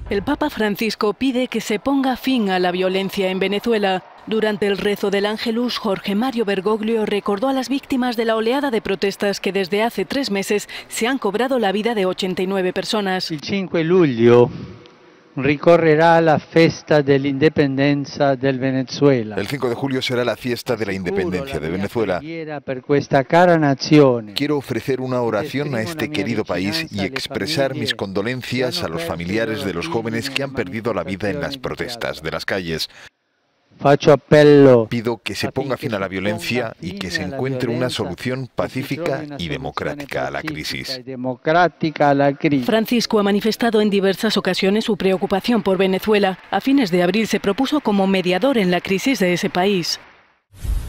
El Papa Francisco pide que se ponga fin a la violencia en Venezuela. Durante el rezo del Ángelus, Jorge Mario Bergoglio recordó a las víctimas de la oleada de protestas que desde hace 3 meses se han cobrado la vida de 89 personas. El 5 luglio ricorrerá la festa dell'indipendenza del Venezuela. El 5 de julio será la fiesta de la independencia de Venezuela. Quiero ofrecer una oración a este querido país y expresar mis condolencias a los familiares de los jóvenes que han perdido la vida en las protestas de las calles. Pido que se ponga fin a la violencia y que se encuentre una solución pacífica y democrática a la crisis. Francisco ha manifestado en diversas ocasiones su preocupación por Venezuela. A fines de abril se propuso como mediador en la crisis de ese país.